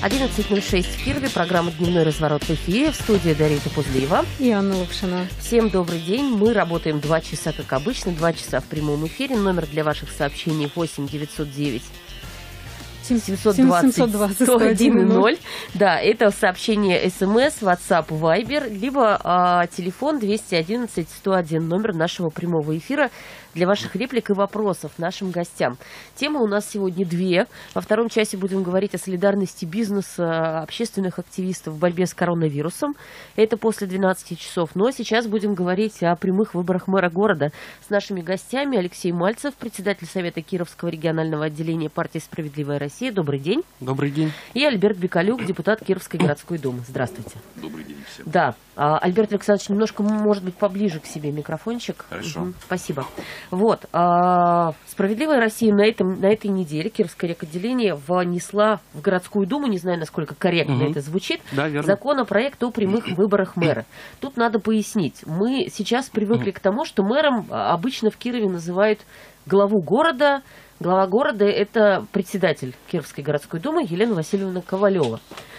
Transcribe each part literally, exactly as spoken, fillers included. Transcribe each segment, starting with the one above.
одиннадцать ноль шесть в Кирове. Программа «Дневной разворот» в эфире. В студии Дарья Пузлиева и Анна Лапшина. Всем добрый день. Мы работаем два часа, как обычно. Два часа в прямом эфире. Номер для ваших сообщений восемь девятьсот девять семьсот двадцать сто один ноль. Да, это сообщение СМС, WhatsApp, Viber, либо а, телефон двести одиннадцать сто один, номер нашего прямого эфира для ваших реплик и вопросов нашим гостям. Темы у нас сегодня две. Во втором часе будем говорить о солидарности бизнеса, общественных активистов в борьбе с коронавирусом. Это после двенадцати часов. Но сейчас будем говорить о прямых выборах мэра города с нашими гостями. Алексей Мальцев, председатель Совета Кировского регионального отделения партии «Справедливая Россия». Добрый день. Добрый день. И Альберт Бекалюк, депутат Кировской городской думы. Здравствуйте. Добрый день всем. Да. Альберт Александрович, немножко, может быть, поближе к себе микрофончик. Хорошо. Угу. Спасибо. Вот. «Справедливая Россия» на, этом, на этой неделе, Кировское рекотделение, внесла в городскую думу, не знаю, насколько корректно угу. это звучит, да, законопроект о прямых выборах мэра. Тут надо пояснить. Мы сейчас привыкли к тому, что мэром обычно в Кирове называют главу города. Глава города – это председатель Кировской городской думы Елена Васильевна Ковалева.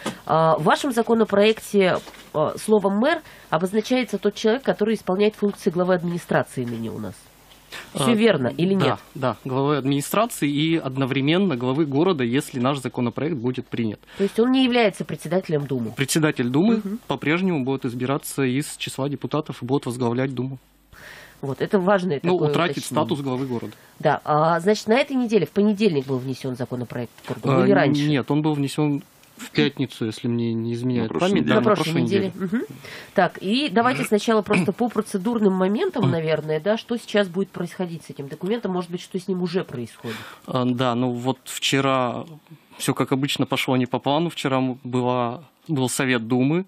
В вашем законопроекте словом «мэр» обозначается тот человек, который исполняет функции главы администрации ныне у нас. Все а, верно или нет? Да, да, главы администрации и одновременно главы города, если наш законопроект будет принят. То есть он не является председателем Думы? Председатель Думы угу. по-прежнему будет избираться из числа депутатов и будет возглавлять Думу. Вот, это важное Ну, такое утратить уточнение. статус главы города. Да, а, значит, на этой неделе, в понедельник был внесен законопроект а, или раньше? Нет, он был внесен в пятницу, если мне не изменяет на память. Да, на, на прошлой, прошлой неделе. неделе. Угу. Так, и давайте сначала просто по процедурным моментам, наверное, да, что сейчас будет происходить с этим документом, может быть, что с ним уже происходит? А, да, ну вот вчера все как обычно пошло не по плану. Вчера была, был Совет Думы.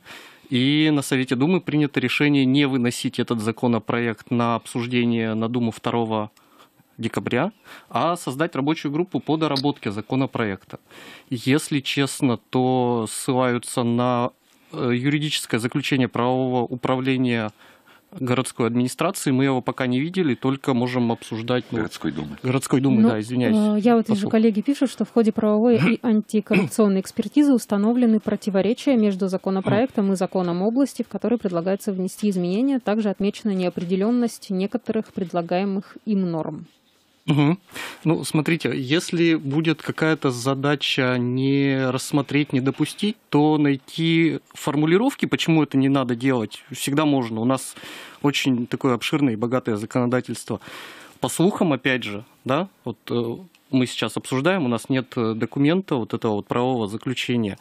И на Совете Думы принято решение не выносить этот законопроект на обсуждение на Думу второго декабря, а создать рабочую группу по доработке законопроекта. Если честно, то ссылаются на юридическое заключение правового управления городской администрации. Мы его пока не видели, только можем обсуждать... Ну, городской думы. Городской думы, ну, да, извиняюсь. Я вот вижу, коллеги пишут, что в ходе правовой и антикоррупционной экспертизы установлены противоречия между законопроектом и законом области, в который предлагается внести изменения. Также отмечена неопределенность некоторых предлагаемых им норм. Угу. Ну, смотрите, если будет какая-то задача не рассмотреть, не допустить, то найти формулировки, почему это не надо делать, всегда можно. У нас очень такое обширное и богатое законодательство. По слухам, опять же, да, вот мы сейчас обсуждаем, у нас нет документа вот этого вот правового заключения.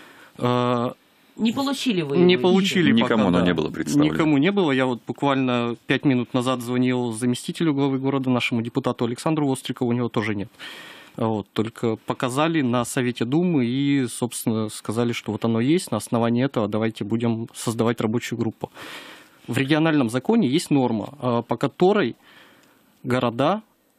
Не получили вы Не его? получили Никому пока, оно да. не было представлено. Никому не было. Я вот буквально пять минут назад звонил заместителю главы города, нашему депутату Александру Вострикову, у него тоже нет. Вот, только показали на Совете Думы и, собственно, сказали, что вот оно есть, на основании этого давайте будем создавать рабочую группу. В региональном законе есть норма, по которой города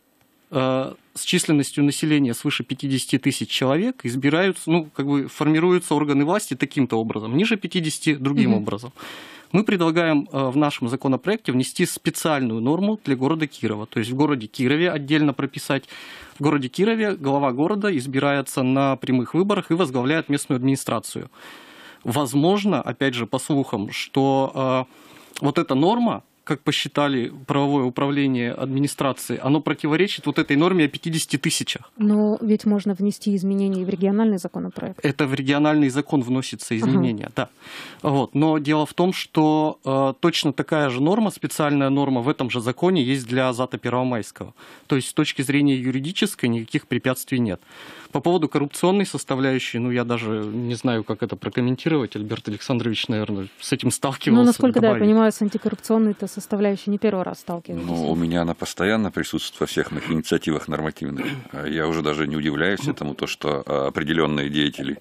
с численностью населения свыше пятидесяти тысяч человек избираются, ну, как бы формируются органы власти таким-то образом, ниже пятидесяти другим mm-hmm. образом. Мы предлагаем в нашем законопроекте внести специальную норму для города Кирова. То есть в городе Кирове отдельно прописать. В городе Кирове глава города избирается на прямых выборах и возглавляет местную администрацию. Возможно, опять же, по слухам, что э, вот эта норма, как посчитали правовое управление администрации, оно противоречит вот этой норме о пятидесяти тысячах. Но ведь можно внести изменения и в региональный законопроект. Это в региональный закон вносятся изменения, ага. да. Вот. Но дело в том, что э, точно такая же норма, специальная норма в этом же законе есть для Азата Первомайского. То есть с точки зрения юридической никаких препятствий нет. По поводу коррупционной составляющей, ну я даже не знаю, как это прокомментировать. Альберт Александрович, наверное, с этим сталкивался. Ну, насколько, добавить. да, я понимаю, с антикоррупционной-то составляющей не первый раз сталкиваетесь. Ну, у меня она постоянно присутствует во всех моих инициативах нормативных. Я уже даже не удивляюсь этому, то, что определенные деятели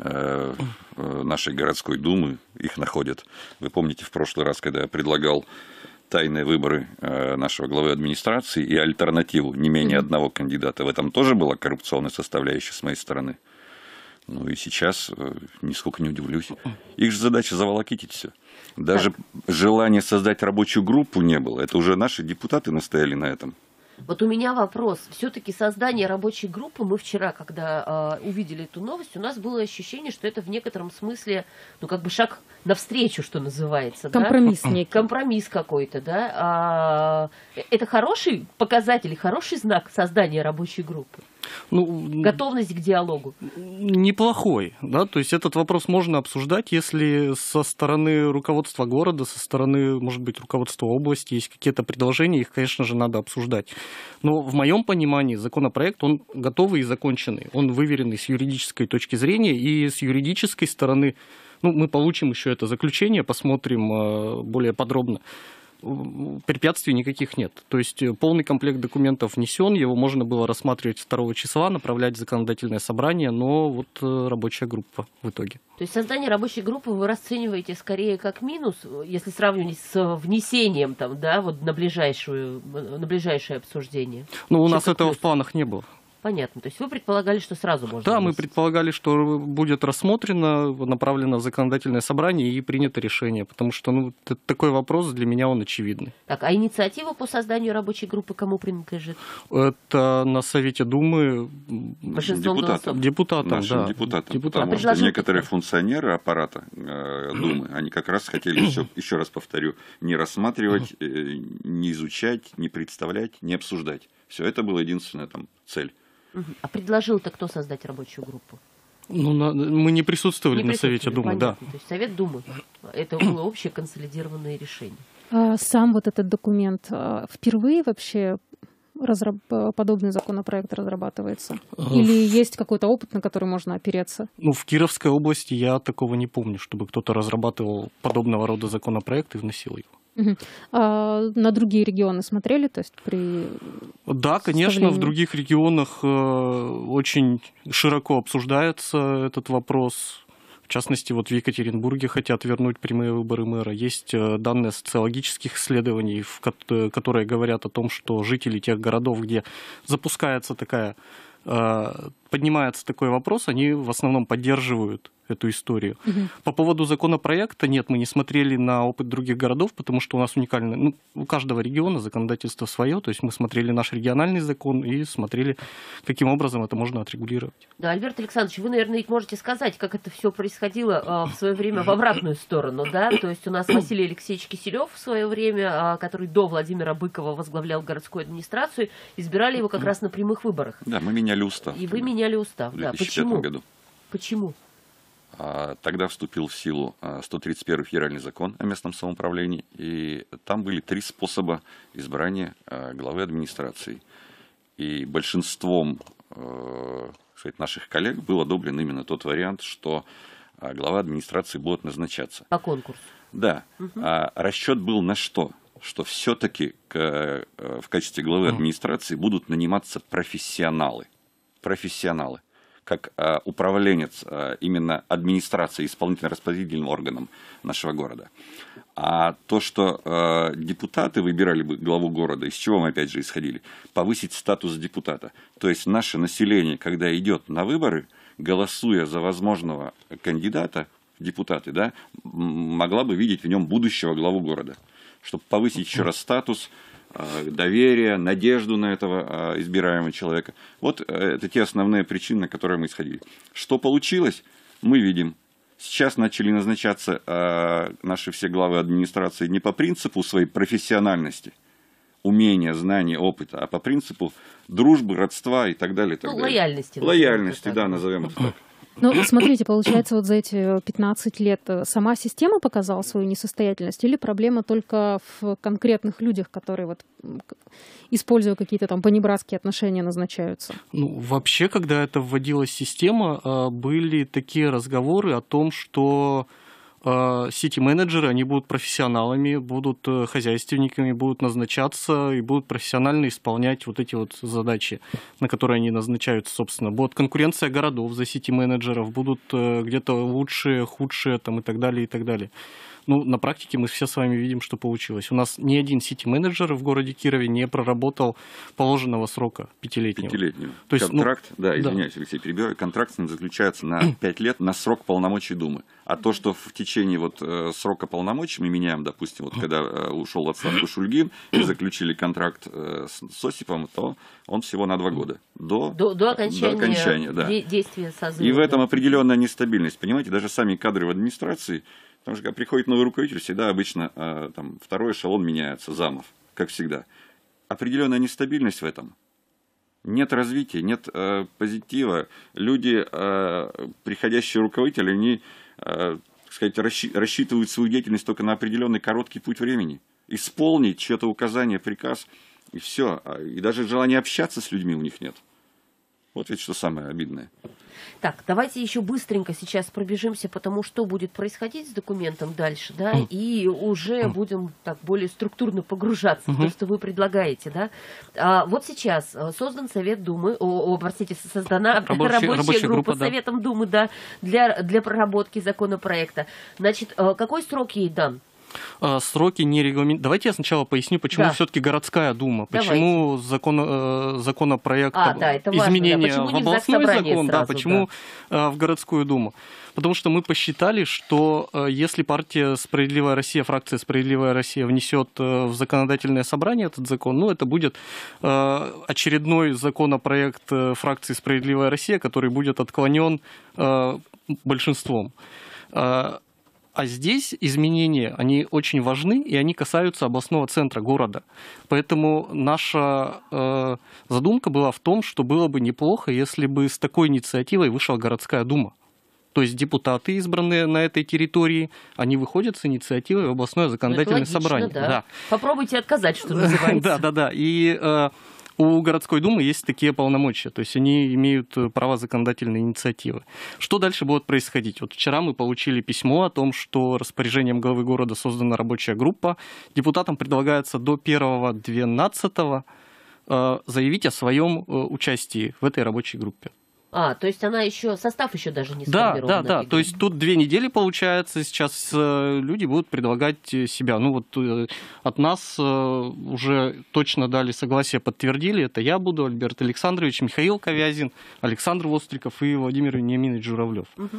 нашей городской думы их находят. Вы помните, в прошлый раз, когда я предлагал тайные выборы нашего главы администрации и альтернативу не менее одного кандидата, в этом тоже была коррупционная составляющая с моей стороны. Ну и сейчас нисколько не удивлюсь. Их же задача заволокитить все. Даже желания создать рабочую группу не было. Это уже наши депутаты настояли на этом. Вот у меня вопрос. Все-таки создание рабочей группы, мы вчера, когда э, увидели эту новость, у нас было ощущение, что это в некотором смысле, ну, как бы шаг навстречу, что называется. Компромисс да? некий. Компромисс какой-то, да. А, это хороший показатель, хороший знак создания рабочей группы? Ну, готовность к диалогу? Неплохой, да, то есть этот вопрос можно обсуждать, если со стороны руководства города, со стороны, может быть, руководства области есть какие-то предложения, их, конечно же, надо обсуждать. Но в моем понимании законопроект, он готовый и законченный, он выверенный с юридической точки зрения, и с юридической стороны, ну, мы получим еще это заключение, посмотрим более подробно. Препятствий никаких нет. То есть полный комплект документов внесен, его можно было рассматривать второго числа, направлять в законодательное собрание, но вот рабочая группа в итоге. То есть создание рабочей группы вы расцениваете скорее как минус, если сравнивать с внесением там, да, вот на, ближайшую, на ближайшее обсуждение? Ну, у нас этого плюс. В планах не было. Понятно. То есть вы предполагали, что сразу можно... Да, мы предполагали, что будет рассмотрено, направлено в законодательное собрание и принято решение, потому что ну, такой вопрос для меня он очевидный. Так, а инициатива по созданию рабочей группы кому принадлежит? Это на Совете Думы депутатам. Депутатам, нашим да. депутатам. депутатам. Потому а что некоторые функционеры аппарата э, Думы, они как раз хотели, еще, еще раз повторю, не рассматривать, э, не изучать, не представлять, не обсуждать. Все это была единственная там цель. А предложил-то кто создать рабочую группу? Ну, на, мы не присутствовали, не на присутствовали Совете Думы, понятно. Да. То есть Совет Думы, это было общее консолидированное решение. А сам вот этот документ впервые вообще разраб... подобный законопроект разрабатывается? Или есть какой-то опыт, на который можно опереться? Ну, в Кировской области я такого не помню, чтобы кто-то разрабатывал подобного рода законопроект и вносил его. Угу. А на другие регионы смотрели? То есть при Да, конечно, в других регионах очень широко обсуждается этот вопрос. В частности, вот в Екатеринбурге хотят вернуть прямые выборы мэра. Есть данные социологических исследований, которые говорят о том, что жители тех городов, где запускается такая, поднимается такой вопрос, они в основном поддерживают эту историю. Угу. По поводу законопроекта, нет, мы не смотрели на опыт других городов, потому что у нас уникальное, ну, у каждого региона законодательство свое, то есть мы смотрели наш региональный закон и смотрели, каким образом это можно отрегулировать. Да, Альберт Александрович, вы, наверное, ведь можете сказать, как это все происходило э, в свое время в обратную сторону, да, то есть у нас Василий Алексеевич Киселев в свое время, э, который до Владимира Быкова возглавлял городскую администрацию, избирали его как раз на прямых выборах. Да, мы меняли устав. И вы меняли устав, да. Почему? Году. Почему? Тогда вступил в силу сто тридцать первый федеральный закон о местном самоуправлении, и там были три способа избрания главы администрации. И большинством сказать, наших коллег был одобрен именно тот вариант, что глава администрации будет назначаться. По конкурсу. Да. Угу. А расчет был на что? Что все-таки в качестве главы администрации будут наниматься профессионалы. Профессионалы. Как э, управленец э, именно администрации, исполнительно-распорядительным органом нашего города. А то, что э, депутаты выбирали бы главу города, из чего мы опять же исходили? Повысить статус депутата. То есть наше население, когда идет на выборы, голосуя за возможного кандидата в депутаты, да, могла бы видеть в нем будущего главу города. Чтобы повысить еще раз статус, доверие, надежду на этого избираемого человека. Вот это те основные причины, на которые мы исходили. Что получилось, мы видим. Сейчас начали назначаться наши все главы администрации не по принципу своей профессиональности, умения, знания, опыта, а по принципу дружбы, родства и так далее. И так ну, далее. Лояльности. Лояльности, да, назовем это так. Ну, смотрите, получается, вот за эти пятнадцать лет сама система показала свою несостоятельность или проблема только в конкретных людях, которые, вот, используя какие-то там понебратские отношения, назначаются? Ну, вообще, когда это вводилась система, были такие разговоры о том, что сити-менеджеры, они будут профессионалами, будут хозяйственниками, будут назначаться и будут профессионально исполнять вот эти вот задачи, на которые они назначаются, собственно. Будет конкуренция городов за сити-менеджеров, будут где-то лучшие, худшие там, и так далее, и так далее. ну, на практике мы все с вами видим, что получилось. У нас ни один сити-менеджер в городе Кирове не проработал положенного срока пятилетнего. Пятилетнего. То есть, контракт, ну, да, извиняюсь, да. Алексей, перебиваю, контракт с ним заключается на пять лет на срок полномочий Думы. А то, что в течение вот срока полномочий мы меняем, допустим, вот когда ушел в отставку Шульгин и заключили контракт с Осиповым, то он всего на два года. До, до, до окончания, до окончания да. действия созыва. И в этом определенная нестабильность. Понимаете, даже сами кадры в администрации, потому что когда приходит новый руководитель, всегда обычно там, второй эшелон меняется, замов, как всегда. Определенная нестабильность в этом. Нет развития, нет э, позитива. Люди, э, приходящие руководители, они э, так сказать, расщи- рассчитывают свою деятельность только на определенный короткий путь времени. Исполнить чье-то указание, приказ, и все. И даже желания общаться с людьми у них нет. Вот ведь что самое обидное. Так, давайте еще быстренько сейчас пробежимся по тому, что будет происходить с документом дальше, да, mm. и уже mm. будем так более структурно погружаться mm-hmm. в то, что вы предлагаете, да. А, вот сейчас создан Совет Думы, о, о простите, создана рабочая, рабочая, рабочая группа, группа с да. Советом Думы, да, для, для проработки законопроекта. Значит, какой срок ей дан? Сроки не регламентируют. Давайте я сначала поясню, почему да. все-таки городская дума, Давайте. почему закон, законопроект а, да, изменения да. в областной закон, сразу, да, почему да. в городскую думу. Потому что мы посчитали, что если партия «Справедливая Россия», фракция «Справедливая Россия» внесет в законодательное собрание этот закон, ну, это будет очередной законопроект фракции «Справедливая Россия», который будет отклонен большинством. А здесь изменения, они очень важны, и они касаются областного центра города. Поэтому наша э, задумка была в том, что было бы неплохо, если бы с такой инициативой вышла городская дума. То есть депутаты, избранные на этой территории, они выходят с инициативой в областное законодательное логично, собрание. Да. Да. Попробуйте отказать, что называется. Да, да, да. И э, у городской думы есть такие полномочия, то есть они имеют право законодательной инициативы. Что дальше будет происходить? Вот вчера мы получили письмо о том, что распоряжением главы города создана рабочая группа. Депутатам предлагается до первого двенадцатого э, заявить о своем э, участии в этой рабочей группе. А, то есть она еще, состав еще даже не да, сформирован. Да, да, да. То есть тут две недели получается, сейчас э, люди будут предлагать себя. Ну вот э, от нас э, уже точно дали согласие, подтвердили. Это я буду, Альберт Александрович, Михаил Ковязин, Александр Востриков и Владимир Вениаминович Журавлев. Угу.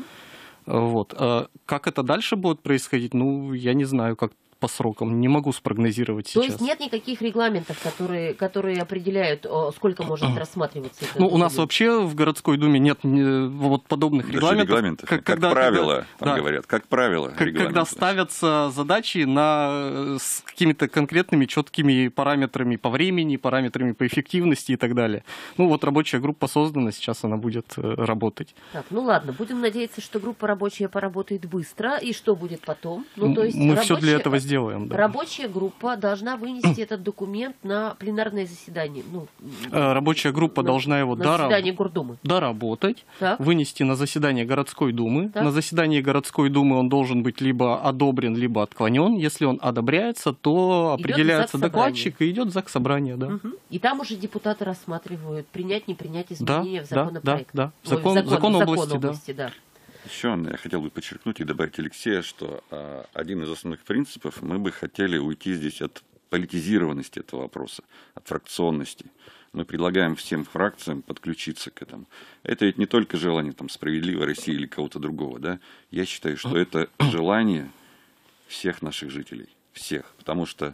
Вот. А как это дальше будет происходить, ну, я не знаю, как по срокам, не могу спрогнозировать сейчас. То есть нет никаких регламентов, которые, которые определяют, сколько может рассматриваться? Ну, у нас вообще в городской думе нет вот подобных Даже регламентов. регламентов. Как, когда, как правило, когда, там да, говорят, как правило. Как, когда ставятся задачи на, с какими-то конкретными четкими параметрами по времени, параметрами по эффективности и так далее. Ну, вот рабочая группа создана, сейчас она будет работать. Так, ну ладно, будем надеяться, что группа рабочая поработает быстро. И что будет потом? Ну, то есть Мы рабочая... все для этого сделаем. Делаем, да. Рабочая группа должна вынести этот документ на пленарное заседание. Ну, рабочая группа на, должна его на заседание Гордумы. доработать, так. вынести на заседание городской думы. Так. На заседании городской думы он должен быть либо одобрен, либо отклонен. Если он одобряется, то идет определяется докладчик и идет в заксобрание. Да. Угу. И там уже депутаты рассматривают, принять, не принять изменения да, в законопроект. Да, да, да. Закон, Ой, закон, закон, закон области, области да. да. Еще я хотел бы подчеркнуть и добавить Алексея, что а, один из основных принципов, мы бы хотели уйти здесь от политизированности этого вопроса, от фракционности. Мы предлагаем всем фракциям подключиться к этому. Это ведь не только желание там, «Справедливой России» или кого-то другого. Да? Я считаю, что это желание всех наших жителей. Всех. Потому что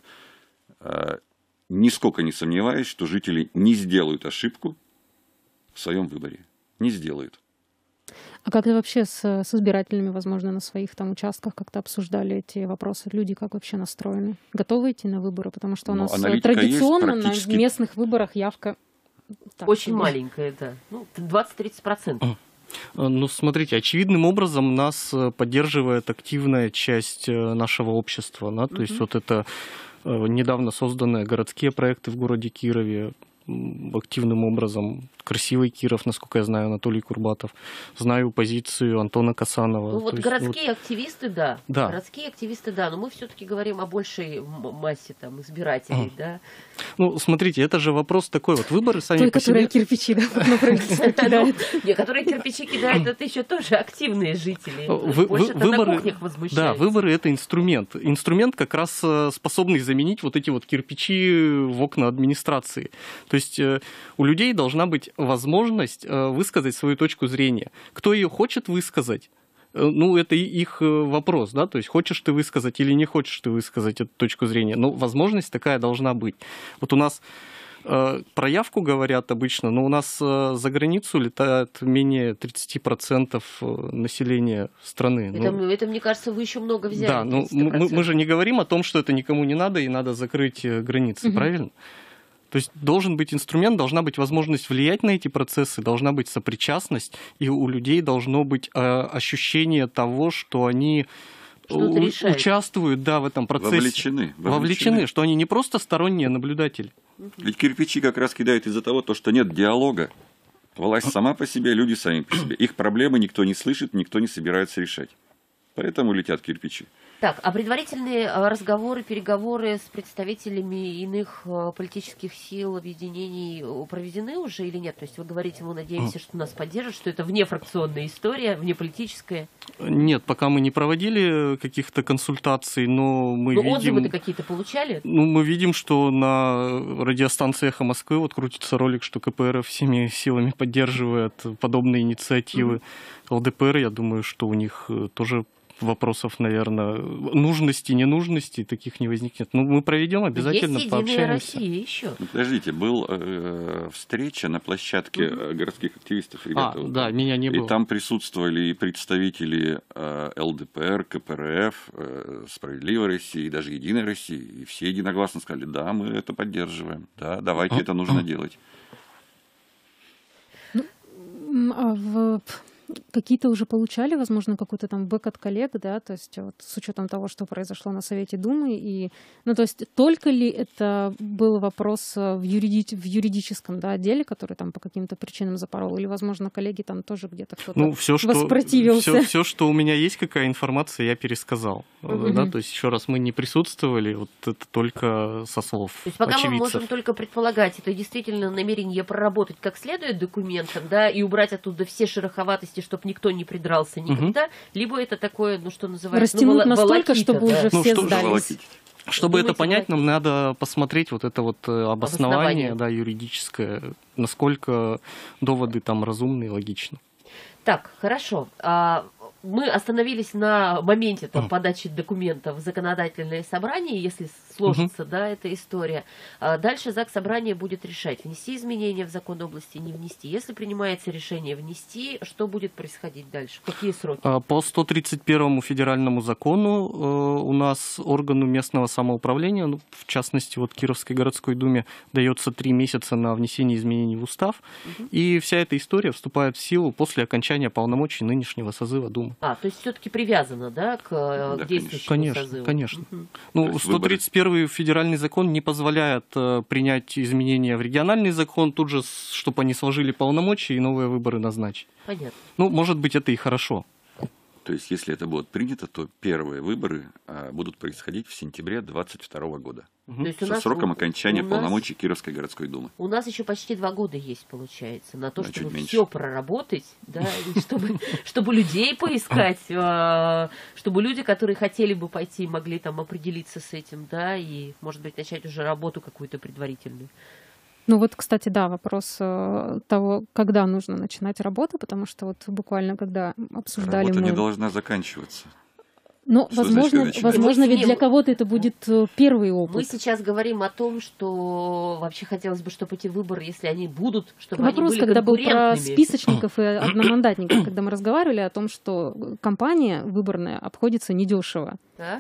а, нисколько не сомневаюсь, что жители не сделают ошибку в своем выборе. Не сделают. А как вообще с, с избирателями, возможно, на своих там участках как-то обсуждали эти вопросы? Люди как вообще настроены? Готовы идти на выборы? Потому что у нас ну, традиционно практически... на местных выборах явка... Так, очень себе. Маленькая, да. Ну, двадцать-тридцать процентов. Ну, смотрите, очевидным образом нас поддерживает активная часть нашего общества. Да? То mm-hmm. есть вот это недавно созданные городские проекты в городе Кирове, активным образом. Красивый Киров, насколько я знаю, Анатолий Курбатов. Знаю позицию Антона Касанова. Ну вот есть, городские вот... активисты, да. да. Городские активисты, да. Но мы все-таки говорим о большей массе там, избирателей, mm. да. Ну, смотрите, это же вопрос такой. Вот выборы сами Той, по которые себе... кирпичи, да, на правительство кидают. Нет, которые кирпичи кидают, это еще тоже активные жители. Вы, Больше вы, выборы, на кухнях возмущаются. Да, выборы — это инструмент. Инструмент, как раз способный заменить вот эти вот кирпичи в окна администрации. То есть у людей должна быть возможность высказать свою точку зрения. Кто ее хочет высказать, ну, это их вопрос, да, то есть хочешь ты высказать или не хочешь ты высказать эту точку зрения. Но возможность такая должна быть. Вот у нас про явку говорят обычно, но у нас за границу летает менее тридцать процентов населения страны. Это, ну, это, мне кажется, вы еще много взяли. Да, но мы, мы же не говорим о том, что это никому не надо и надо закрыть границы, угу. правильно? То есть должен быть инструмент, должна быть возможность влиять на эти процессы, должна быть сопричастность, и у людей должно быть э, ощущение того, что они у- участвуют да, в этом процессе. Вовлечены, вовлечены. Вовлечены, что они не просто сторонние наблюдатели. Ведь кирпичи как раз кидают из-за того, что нет диалога. Власть сама по себе, люди сами по себе. Их проблемы никто не слышит, никто не собирается решать. Поэтому летят кирпичи. Так, а предварительные разговоры, переговоры с представителями иных политических сил, объединений проведены уже или нет? То есть вы говорите, мы надеемся, что нас поддержат, что это внефракционная история, внеполитическая? Нет, пока мы не проводили каких-то консультаций, но мы но видим... отзывы-то какие-то получали? Ну, мы видим, что на радиостанции «Эхо Москвы» вот крутится ролик, что ка пэ эр эф всеми силами поддерживает подобные инициативы. Mm-hmm. эл дэ пэ эр, я думаю, что у них тоже вопросов, наверное, нужности, ненужности таких не возникнет. Ну, мы проведем обязательно, есть пообщаемся. Россия еще. Подождите, была э, встреча на площадке mm-hmm. городских активистов. Ребята, а, вот, да, меня не и было. И там присутствовали и представители э, эл дэ пэ эр, ка пэ эр эф, э, «Справедливой России», и даже «Единой России». И все единогласно сказали, да, мы это поддерживаем, да, давайте это нужно делать. А в... Какие-то уже получали, возможно, какой-то там бэк от коллег, да, то есть вот с учетом того, что произошло на Совете Думы, и, ну, то есть только ли это был вопрос в, юриди... в юридическом, да, отделе, который там по каким-то причинам запорол, или, возможно, коллеги там тоже где-то кто-то ну, все, что, воспротивился? Все, все, что у меня есть, какая информация, я пересказал, uh-huh. да, то есть еще раз мы не присутствовали, вот это только со слов то есть пока очевидцев. Мы можем только предполагать, это действительно намерение проработать как следует документом, да, и убрать оттуда все шероховатости, чтобы никто не придрался никогда, угу. либо это такое, ну что называется, растянуть ну, настолько, волокита, чтобы да. уже ну, все что, сдались. Чтобы Думаете, это понять, нам надо посмотреть вот это вот обоснование, обоснование. Да, юридическое, насколько доводы там разумные и логичны. Так, хорошо. Мы остановились на моменте там, подачи документов в законодательное собрание, если сложится, угу. да, эта история. Дальше Заксобрание будет решать, внести изменения в закон области, не внести. Если принимается решение внести, что будет происходить дальше? Какие сроки? По сто тридцать первому федеральному закону у нас органу местного самоуправления, ну, в частности, вот Кировской городской думе, дается три месяца на внесение изменений в устав, угу. и вся эта история вступает в силу после окончания полномочий нынешнего созыва Думы. А, то есть все-таки привязано, да, к, да, к действующему конечно, созыву? Конечно, угу. Ну, сто тридцать первый федеральный закон не позволяет э, принять изменения в региональный закон, тут же, чтобы они сложили полномочия и новые выборы назначить. Понятно. Ну, может быть, это и хорошо. То есть, если это будет принято, то первые выборы а, будут происходить в сентябре двадцать второго года. Угу. То есть со у нас, сроком окончания у полномочий нас, Кировской городской думы. У нас еще почти два года есть, получается, на то, да, чтобы все проработать, да, и чтобы, чтобы людей поискать, чтобы люди, которые хотели бы пойти, могли там определиться с этим, да, и, может быть, начать уже работу какую-то предварительную. Ну вот, кстати, да, вопрос э, того, когда нужно начинать работу, потому что вот буквально когда обсуждали Работа мы... не должна заканчиваться. Но, что возможно, значит, возможно ведь для кого-то это будет первый опыт. Мы сейчас говорим о том, что вообще хотелось бы, чтобы эти выборы, если они будут, чтобы Вопрос, они были когда был про конкурентными. списочников и одномандатников, когда мы разговаривали о том, что кампания выборная обходится недешево. Да?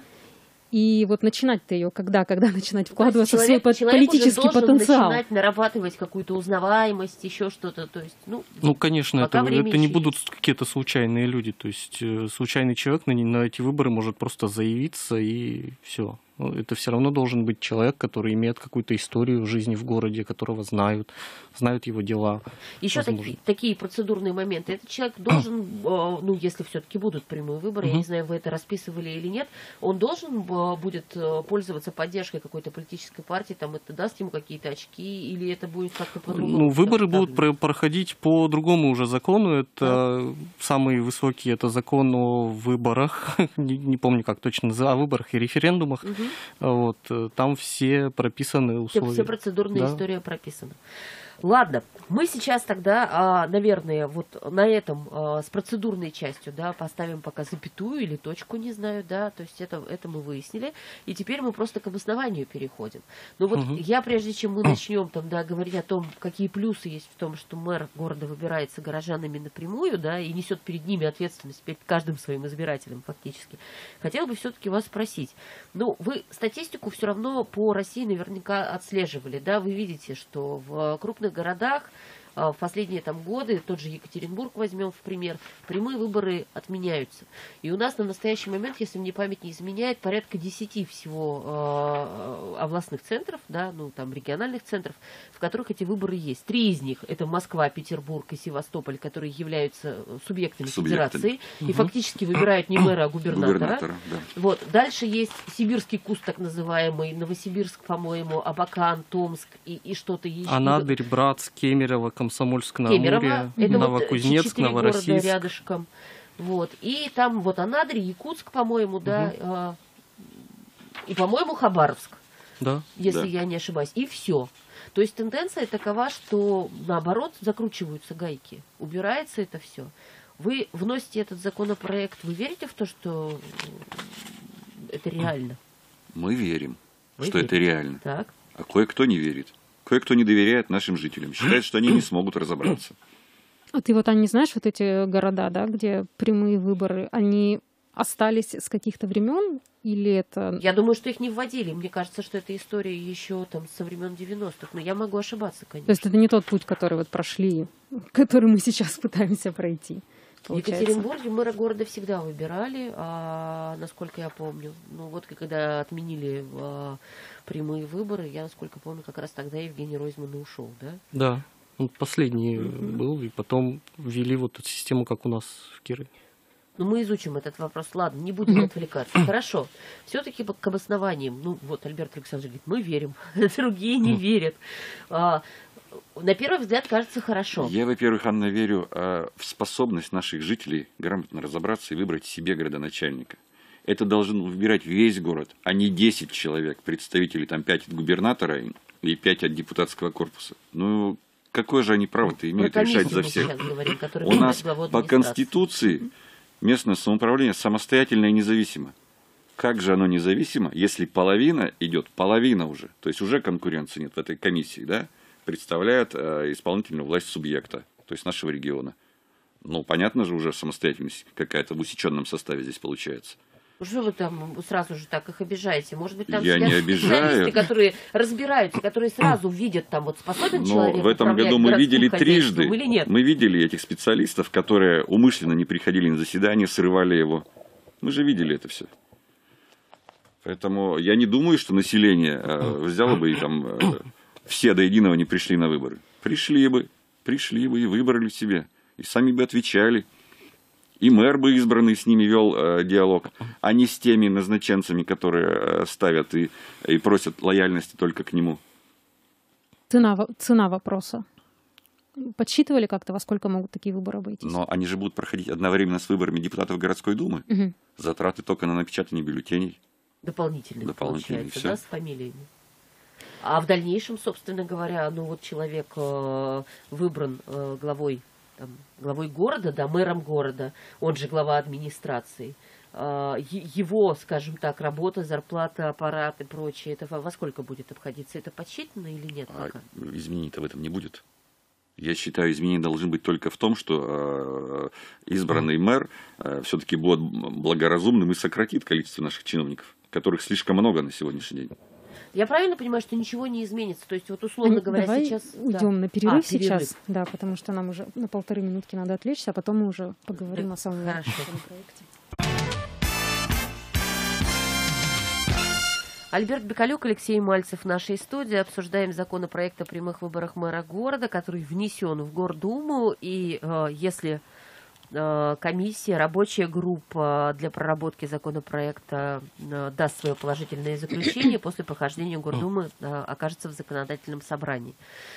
И вот начинать-то ее когда, когда начинать вкладываться человек, в свой политический потенциал? Начинать нарабатывать какую-то узнаваемость, еще что-то. То есть, ну, ну, конечно, это, это не будут какие-то случайные люди. То есть случайный человек на, на эти выборы может просто заявиться и все. Это все равно должен быть человек, который имеет какую-то историю жизни в городе, которого знают, знают его дела. Еще такие, такие процедурные моменты. Этот человек должен, ну, если все-таки будут прямые выборы, uh-huh. я не знаю, вы это расписывали или нет, он должен будет пользоваться поддержкой какой-то политической партии, там это даст ему какие-то очки, или это будет как-то по-другому? Ну, выборы будут про- проходить по другому уже закону. Это uh-huh. самый высокий, это закон о выборах, не, не помню, как точно называется, о выборах и референдумах. Uh-huh. Вот, там все прописаны условия. Все, все процедурная да. история прописана. Ладно, мы сейчас тогда, наверное, вот на этом с процедурной частью, да, поставим пока запятую или точку, не знаю, да, то есть это, это мы выяснили, и теперь мы просто к обоснованию переходим. Но вот угу. я, прежде чем мы начнем там, да, говорить о том, какие плюсы есть в том, что мэр города выбирается горожанами напрямую, да, и несет перед ними ответственность, перед каждым своим избирателем фактически, хотела бы все-таки вас спросить, ну, вы статистику все равно по России наверняка отслеживали, да, вы видите, что в крупных городах в последние там годы, тот же Екатеринбург возьмем в пример, прямые выборы отменяются. И у нас на настоящий момент, если мне память не изменяет, порядка десяти всего э, областных центров, да, ну там региональных центров, в которых эти выборы есть. Три из них это Москва, Петербург и Севастополь, которые являются субъектами, субъектами. федерации угу. и фактически выбирают не мэра, а губернатора. губернатора да. Вот. Дальше есть Сибирский куст, так называемый, Новосибирск, по-моему, Абакан, Томск и, и что-то еще. Анадырь, Братск, Кемерово, Комсомольск на Амуре, Новокузнецк, вот Новороссийск. Рядышком. Вот. И там вот Анадырь, Якутск, по-моему, да, угу. и, по-моему, Хабаровск, да. если да. я не ошибаюсь. И все. То есть тенденция такова, что, наоборот, закручиваются гайки, убирается это все. Вы вносите этот законопроект, вы верите в то, что это реально? Мы верим, вы что верите? Это реально. Так. А кое-кто не верит. Кое-кто не доверяет нашим жителям, считает, что они не смогут разобраться. А ты вот, они знаешь, вот эти города, да, где прямые выборы, они остались с каких-то времен или это... Я думаю, что их не вводили. Мне кажется, что эта история еще там со времен девяностых. Но я могу ошибаться, конечно. То есть это не тот путь, который вот прошли, который мы сейчас пытаемся пройти. В Екатеринбурге мэра города всегда выбирали, а, насколько я помню. Ну вот когда отменили а, прямые выборы, я, насколько помню, как раз тогда Евгений Ройзман и ушел, да? Да, он последний mm-hmm. был, и потом ввели вот эту систему, как у нас в Кирове. Ну, мы изучим этот вопрос. Ладно, не будем отвлекаться. Хорошо. Все-таки к обоснованиям. Ну, вот Альберт Александрович говорит, мы верим, другие не верят. А, на первый взгляд кажется хорошо. Я, во-первых, Анна, верю в способность наших жителей грамотно разобраться и выбрать себе градоначальника. Это должен выбирать весь город, а не десять человек, представителей, там пять от губернатора и пять от депутатского корпуса. Ну, какое же они право-то имеют решать за всех? Говорим, у нас по Конституции местное самоуправление самостоятельно и независимо. Как же оно независимо, если половина идет, половина уже, то есть уже конкуренции нет в этой комиссии, да, представляет э, исполнительную власть субъекта, то есть нашего региона. Ну, понятно же, уже самостоятельность какая-то в усеченном составе здесь получается. Что вы там сразу же так их обижаете? Может быть, там Я не обижаю. которые разбираются, которые сразу видят, там вот способен Но человек. В этом году мы видели трижды, или нет? мы видели этих специалистов, которые умышленно не приходили на заседание, срывали его. Мы же видели это все. Поэтому я не думаю, что население э, взяло бы и там э, все до единого не пришли на выборы. Пришли бы, пришли бы и выбрали себе. И сами бы отвечали. И мэр бы избранный с ними вел э, диалог, а не с теми назначенцами, которые э, ставят и, и просят лояльности только к нему. Цена, цена вопроса. Подсчитывали как-то, во сколько могут такие выборы обойтись? Но они же будут проходить одновременно с выборами депутатов городской думы. Угу. Затраты только на напечатание бюллетеней. Дополнительных, Дополнительные, получается, все. Да, с фамилиями. А в дальнейшем, собственно говоря, ну вот человек э, выбран э, главой, там, главой города, да, мэром города, он же глава администрации. Э, его, скажем так, работа, зарплата, аппарат и прочее, это во, во сколько будет обходиться? Это подсчитано или нет пока? А изменений-то в этом не будет. Я считаю, изменения должны быть только в том, что э, избранный мэр э, все-таки будет благоразумным и сократит количество наших чиновников, которых слишком много на сегодняшний день. Я правильно понимаю, что ничего не изменится? То есть, вот условно говоря, Давай сейчас... идем да. на перерыв а, сейчас, перерыв. Да, потому что нам уже на полторы минутки надо отвлечься, а потом мы уже поговорим да. о самом проекте. Альберт Бекалюк, Алексей Мальцев в нашей студии. Обсуждаем законопроект о прямых выборах мэра города, который внесен в Гордуму. И э, если э, комиссия, рабочая группа для проработки законопроекта э, даст свое положительное заключение, после прохождения Гордумы э, окажется в законодательном собрании.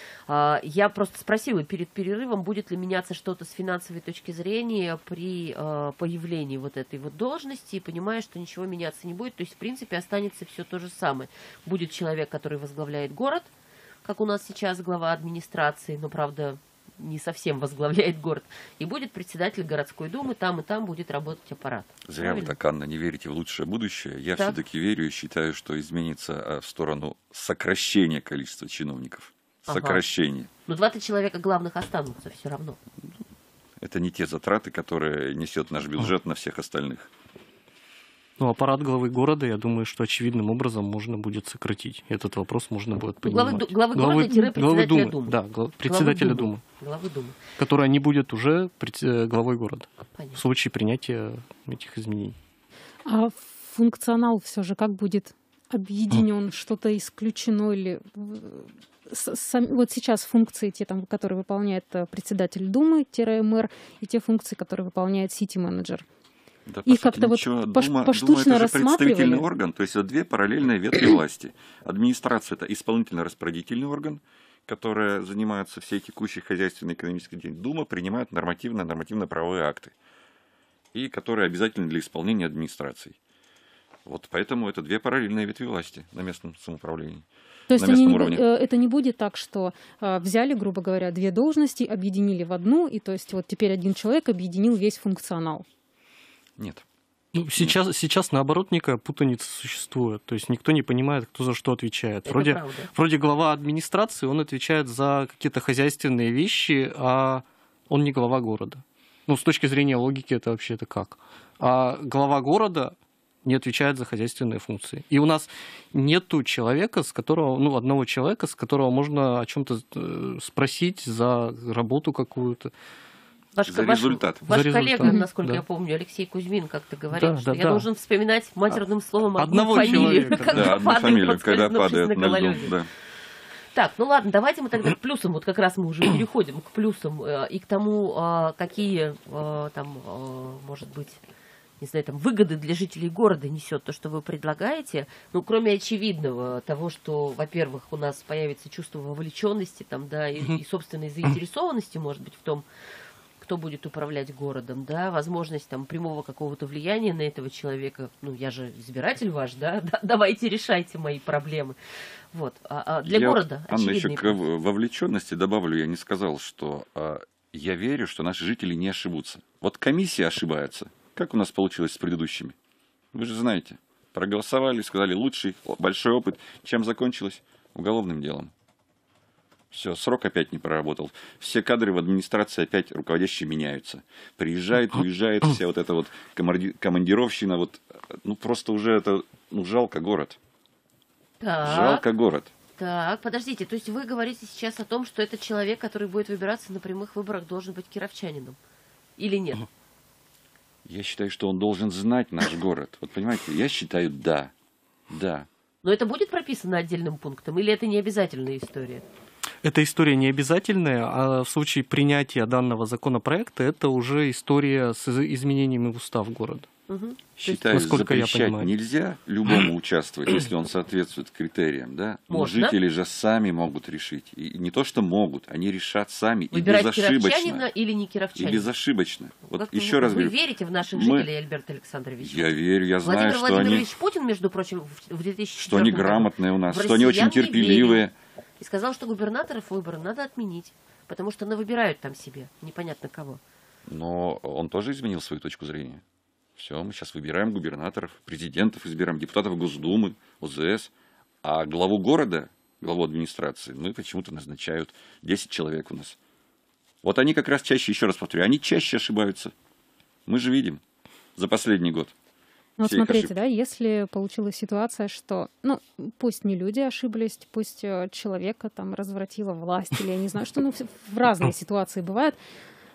Я просто спросила перед перерывом, будет ли меняться что-то с финансовой точки зрения при э, появлении вот этой вот должности, и понимаю, что ничего меняться не будет. То есть, в принципе, останется все то же самое. Будет человек, который возглавляет город, как у нас сейчас глава администрации, но, правда, не совсем возглавляет город, и будет председатель городской думы, там и там будет работать аппарат. Зря Правильно? вы так, Анна, не верите в лучшее будущее. Я Так. все-таки верю и считаю, что изменится в сторону сокращения количества чиновников. Сокращение. Ага. Но два-то человека главных останутся все равно. Это не те затраты, которые несет наш бюджет на всех остальных. Ну, аппарат главы города, я думаю, что очевидным образом можно будет сократить. Этот вопрос можно будет поднимать. Главы, главы города-председателя главы думы. думы. Да, глав, председателя главы думы. Главы думы. Которая не будет уже пред, главой города. Понятно. В случае принятия этих изменений. А функционал все же как будет объединен? Что-то исключено или... Вот сейчас функции, те, там, которые выполняет председатель Думы-мэр, и те функции, которые выполняет сити-менеджер. Да, Их как-то вот пош, Дума, поштучно Дума это же рассматривали. представительный орган, то есть это две параллельные ветви власти. Администрация – это исполнительно-распорядительный орган, который занимается всей текущей хозяйственной и экономической деятельностью. Дума принимает нормативно нормативно-правовые акты, и которые обязательны для исполнения администрацией. Вот поэтому это две параллельные ветви власти на местном самоуправлении. То есть они не, это не будет так, что э, взяли, грубо говоря, две должности, объединили в одну, и то есть вот теперь один человек объединил весь функционал. Нет. Ну, сейчас, сейчас, наоборот, некая путаница существует. То есть никто не понимает, кто за что отвечает. Это Вроде, правда. вроде глава администрации, он отвечает за какие-то хозяйственные вещи, а он не глава города. Ну, с точки зрения логики, это вообще это как? А глава города не отвечает за хозяйственные функции. И у нас нету человека, с которого, ну, одного человека, с которого можно о чем-то спросить за работу какую-то. Ваш, за результат. Ваш, ваш за коллега, результат. насколько да. я помню, Алексей Кузьмин как-то говорил, да, что да, я да. должен вспоминать матерным словом одну одну фамилию, человека, когда да, одну падает, фамилию, когда падает на на льду. гололёде. Да. Так, ну ладно, давайте мы тогда к плюсам, вот как раз мы уже переходим к плюсам и к тому, какие там, может быть, не знаю, там, выгоды для жителей города несет то, что вы предлагаете. Ну, кроме очевидного того, что, во-первых, у нас появится чувство вовлеченности, там, да, и, и собственной заинтересованности, может быть, в том, кто будет управлять городом, да, возможность там прямого какого-то влияния на этого человека. Ну, я же избиратель ваш, да, да давайте решайте мои проблемы. Вот. А, а для я города вот, Анна, еще очевидный к плюс. вовлеченности добавлю, я не сказал, что а, я верю, что наши жители не ошибутся. Вот комиссия ошибается. Как у нас получилось с предыдущими? Вы же знаете. Проголосовали, сказали лучший, большой опыт. Чем закончилось? Уголовным делом. Все, срок опять не проработал. Все кадры в администрации опять руководящие меняются. Приезжает, уезжает, вся вот эта вот командировщина. Вот, ну, просто уже это, ну, жалко город. Так. Жалко город. Так, подождите, то есть вы говорите сейчас о том, что этот человек, который будет выбираться на прямых выборах, должен быть кировчанином? Или нет? Я считаю, что он должен знать наш город. Вот понимаете, я считаю, да. Да. Но это будет прописано отдельным пунктом, или это не обязательная история? Эта история не обязательная, а в случае принятия данного законопроекта это уже история с изменениями в устав города. Угу. Считаю, насколько я запрещать понимаю. нельзя любому участвовать, если он соответствует критериям, да? Но Можно. жители же сами могут решить. И не то, что могут, они решат сами Выбирать и безошибочно. кировчанина или не И кировчанина? безошибочно. Вот Как еще вы, раз вы говорю. верите в наших мы... жителей, Альберт Александрович? Я верю, я знаю, Владимир что они, Владимирович Путин, между прочим, в две тысячи четвёртом что они году грамотные у нас, в что они очень россиян не терпеливые. верил. И сказал, что губернаторов выборы надо отменить, потому что выбирают там себе непонятно кого. Но он тоже изменил свою точку зрения. Все, мы сейчас выбираем губернаторов, президентов избираем, депутатов Госдумы, ОЗС. А главу города, главу администрации, мы почему-то назначают десять человек у нас. Вот они как раз чаще, еще раз повторю, они чаще ошибаются. Мы же видим за последний год. Ну, вот смотрите, да, если получилась ситуация, что, ну, пусть не люди ошиблись, пусть человека там развратила власть, или я не знаю, что, ну, в разные ситуации бывают.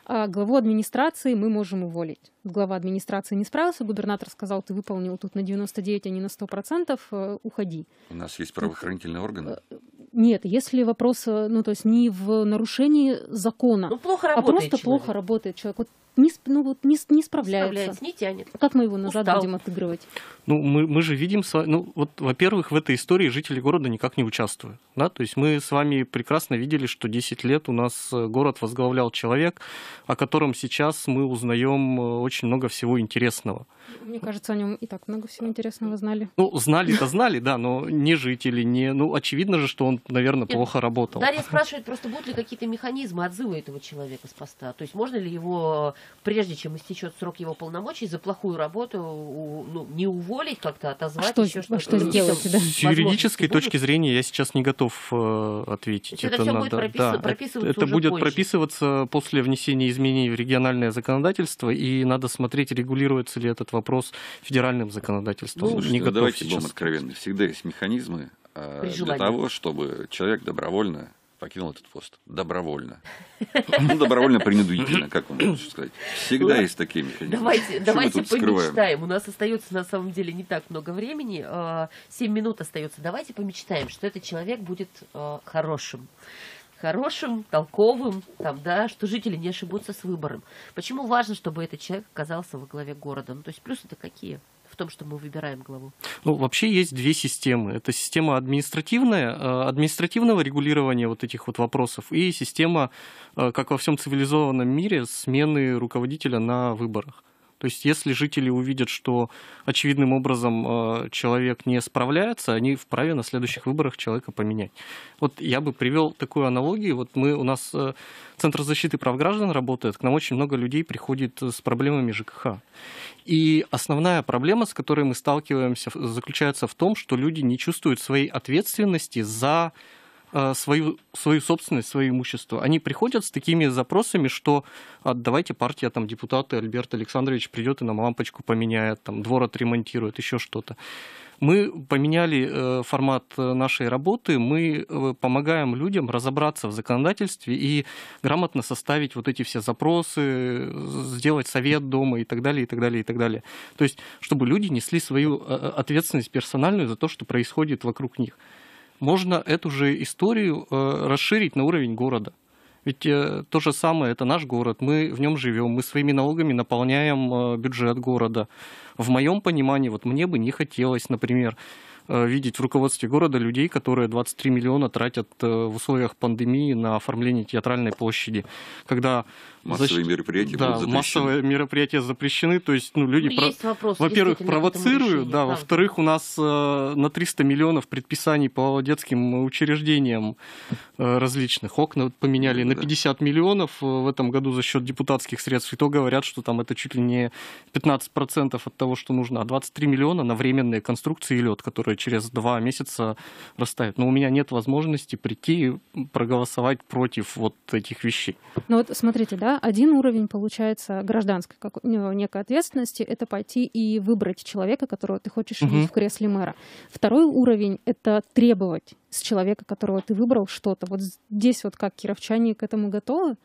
а главу администрации мы можем уволить. Глава администрации не справился, губернатор сказал, ты выполнил тут на девяносто девять, а не на сто процентов, уходи. У нас есть правоохранительные органы? Нет, если вопрос, ну, то есть не в нарушении закона, ну, плохо а просто человек. плохо работает человек. Вот не, ну, вот не, не справляется. Справляется, не тянет. Как мы его назад Устал. будем отыгрывать? Ну, мы, мы же видим, ну, вот, во-первых, в этой истории жители города никак не участвуют. Да? То есть мы с вами прекрасно видели, что десять лет у нас город возглавлял человек, о котором сейчас мы узнаем очень много всего интересного. Мне кажется, о нем и так много всего интересного знали. Ну, знали-то знали, да, но не жители, не... Ну, очевидно же, что он, наверное, плохо работал. Дарья спрашивает, просто будут ли какие-то механизмы отзыва этого человека с поста? То есть можно ли его, прежде чем истечет срок его полномочий, за плохую работу ну, не уволить, как-то отозвать? Что, еще что, что-то? что сделать? Да? С юридической точки зрения я сейчас не готов э, ответить. Это, это, все будет пропис... да, прописываться это уже будет позже. прописываться после внесения изменений в региональное законодательство, и надо смотреть, регулируется ли этот вопрос федеральным законодательством. Ну, не что, давайте сейчас. будем откровенны. Всегда есть механизмы э, для того, чтобы человек добровольно покинул этот пост. Добровольно. Ну, добровольно принудительно, как вам лучше сказать. Всегда есть такие механизмы. Давайте, давайте помечтаем. У нас остается на самом деле не так много времени. Семь минут остается. Давайте помечтаем, что этот человек будет хорошим. Хорошим, толковым, там, да, что жители не ошибутся с выбором. Почему важно, чтобы этот человек оказался во главе города? Ну, то есть плюсы-то какие в том, что мы выбираем главу? Ну, вообще есть две системы. Это система административная, административного регулирования вот этих вот вопросов, и система, как во всем цивилизованном мире, смены руководителя на выборах. То есть, если жители увидят, что очевидным образом человек не справляется, они вправе на следующих выборах человека поменять. Вот я бы привел такую аналогию. Вот мы, у нас Центр защиты прав граждан работает, к нам очень много людей приходит с проблемами ЖКХ. И основная проблема, с которой мы сталкиваемся, заключается в том, что люди не чувствуют своей ответственности за свою, свою собственность, свое имущество. Они приходят с такими запросами, что а, давайте партия, там, депутаты, Альберт Александрович придет и нам лампочку поменяет, там, двор отремонтирует, еще что-то. Мы поменяли э, формат нашей работы, мы э, помогаем людям разобраться в законодательстве и грамотно составить вот эти все запросы, сделать совет дома и так далее, и так далее, и так далее. То есть, чтобы люди несли свою э, ответственность персональную за то, что происходит вокруг них. Можно эту же историю э, расширить на уровень города. Ведь э, то же самое, это наш город, мы в нем живем, мы своими налогами наполняем э, бюджет города. В моем понимании, вот мне бы не хотелось, например, э, видеть в руководстве города людей, которые двадцать три миллиона тратят э, в условиях пандемии на оформление театральной площади. Когда массовые защ... мероприятия да, будут запрещены. массовые мероприятия запрещены, то есть ну, люди, ну, про... вопрос, во-первых, провоцируют, да, во-вторых, у нас э, на триста миллионов предписаний по детским учреждениям э, различных. Окна поменяли да, на пятьдесят да. миллионов в этом году за счет депутатских средств, и то говорят, что там это чуть ли не пятнадцать процентов от того, что нужно, а двадцать три миллиона на временные конструкции и лед, которые через два месяца растают. Но у меня нет возможности прийти и проголосовать против вот этих вещей. Ну вот смотрите, да, один уровень, получается, гражданской как, некой ответственности, это пойти и выбрать человека, которого ты хочешь видеть угу. в кресле мэра. Второй уровень — это требовать с человека, которого ты выбрал, что-то. Вот здесь вот как кировчане к этому готовы?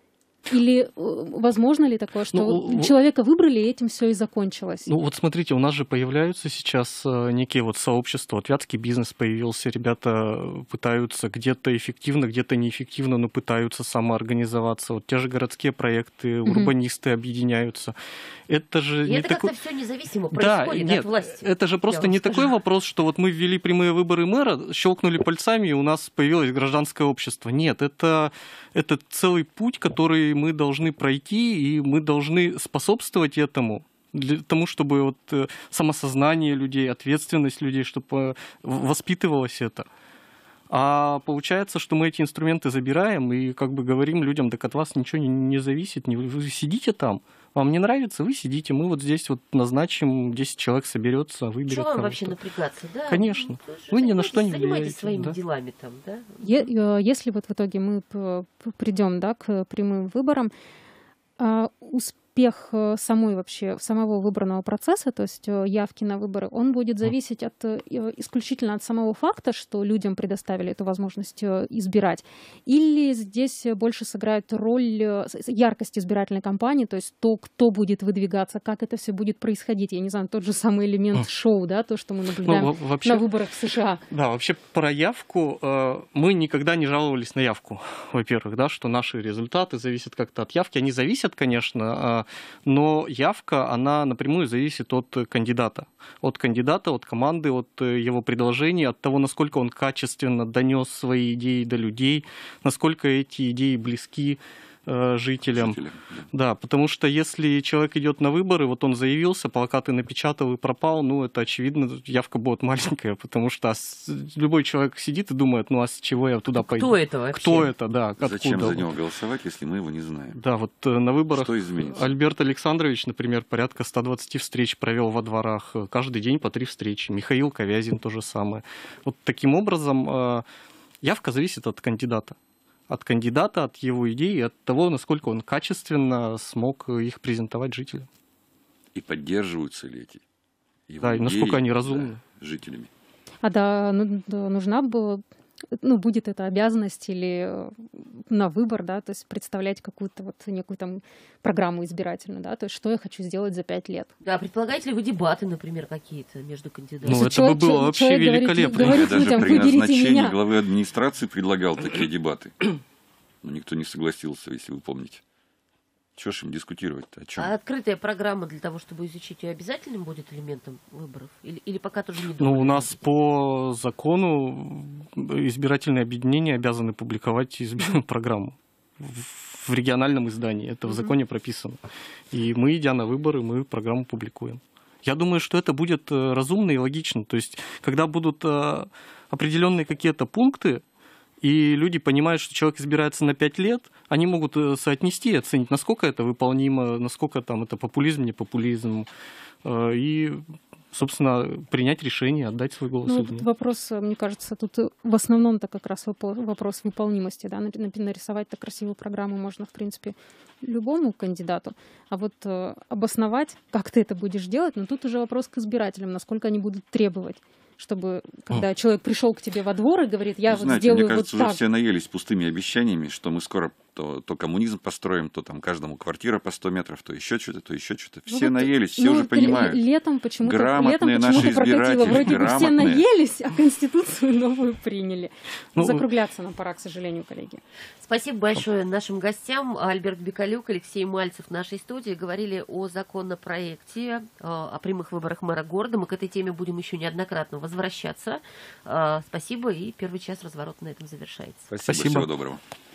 Или возможно ли такое, что ну, человека выбрали, и этим все и закончилось? Ну вот смотрите, у нас же появляются сейчас некие вот сообщества, вот Вятский бизнес появился, ребята пытаются где-то эффективно, где-то неэффективно, но пытаются самоорганизоваться. Вот те же городские проекты, урбанисты mm-hmm. объединяются. Это же и не это такой... как-то все независимо происходит да, нет, от власти. Это же просто не скажу. Такой вопрос, что вот мы ввели прямые выборы мэра, щелкнули пальцами, и у нас появилось гражданское общество. Нет, это, это целый путь, который мы должны пройти, и мы должны способствовать этому, для тому, чтобы вот самосознание людей, ответственность людей, чтобы воспитывалось это. А получается, что мы эти инструменты забираем и как бы говорим людям, так от вас ничего не, не зависит, не, вы сидите там, вам не нравится, вы сидите, мы вот здесь вот назначим, десять человек соберется, выберет кого-то. Что вам кого-то. Вообще напрягаться, да? Конечно. Ну, вы ни на что не влияете. Занимайтесь своими да? делами там, да? Если вот в итоге мы придем, да, к прямым выборам, успех самой вообще, самого выборного процесса, то есть явки на выборы, он будет зависеть от, исключительно от самого факта, что людям предоставили эту возможность избирать, или здесь больше сыграет роль яркость избирательной кампании, то есть то, кто будет выдвигаться, как это все будет происходить. Я не знаю, тот же самый элемент шоу, да, то, что мы наблюдаем ну, вообще, на выборах в США. Да, вообще про явку э, мы никогда не жаловались на явку, во-первых, да, что наши результаты зависят как-то от явки. Они зависят, конечно, э, но явка, она напрямую зависит от кандидата. От кандидата, от команды, от его предложений, от того, насколько он качественно донес свои идеи до людей, насколько эти идеи близки жителям. Жителям да. да, потому что если человек идет на выборы, вот он заявился, плакаты напечатал и пропал, ну, это очевидно, явка будет маленькая, потому что любой человек сидит и думает, ну, а с чего я туда Кто пойду? Кто это вообще? Кто это, да. Откуда? Зачем за него голосовать, если мы его не знаем? Да, вот на выборах Что изменится? Альберт Александрович, например, порядка ста двадцати встреч провел во дворах, каждый день по три встречи. Михаил Ковязин то же самое. Вот таким образом явка зависит от кандидата. От кандидата, от его идей, от того, насколько он качественно смог их презентовать жителям. И поддерживаются ли эти его да, идеи, и насколько они разумны. Да, жителями. А да, ну, да, нужна была, ну, будет эта обязанность или на выбор, да, то есть представлять какую-то вот некую там программу избирательную, да, то есть что я хочу сделать за пять лет. Да, предполагаете ли вы дебаты, например, какие-то между кандидатами? Ну, это человек, бы было вообще человек великолепно. Говорит, я людям, даже при назначении меня. главы администрации предлагал такие дебаты. Но никто не согласился, если вы помните. Чего ж им дискутировать-то? О чем? А открытая программа для того, чтобы изучить ее, обязательным будет элементом выборов? Или, или пока тоже не думали? Ну, у нас по закону избирательные объединения обязаны публиковать программу в региональном издании. Это в законе прописано. И мы, идя на выборы, мы программу публикуем. Я думаю, что это будет разумно и логично. То есть, когда будут определенные какие-то пункты, и люди понимают, что человек избирается на пять лет, они могут соотнести и оценить, насколько это выполнимо, насколько там это популизм, не популизм, и, собственно, принять решение, отдать свой голос. Ну, этот вопрос, мне кажется, тут в основном-то как раз вопрос выполнимости. Да? Нарисовать-то красивую программу можно, в принципе, любому кандидату. А вот обосновать, как ты это будешь делать, но тут уже вопрос к избирателям, насколько они будут требовать. Чтобы, когда О. человек пришел к тебе во двор и говорит, я ну, вот знаете, сделаю мне кажется, вот так. уже все наелись пустыми обещаниями, что мы скоро то, то коммунизм построим, то там каждому квартира по сто метров, то еще что-то, то еще что-то. Все ну, наелись, все ну, уже понимают. Летом почему-то, грамотные летом почему-то наши избиратели, вроде бы все грамотные. наелись, а Конституцию новую приняли. Ну, Закругляться нам пора, к сожалению, коллеги. Спасибо большое нашим гостям. Альберт Бекалюк, Алексей Мальцев в нашей студии говорили о законопроекте о прямых выборах мэра города. Мы к этой теме будем еще неоднократно возвращаться. Спасибо, и первый час разворота на этом завершается. Спасибо, Спасибо. Всего доброго.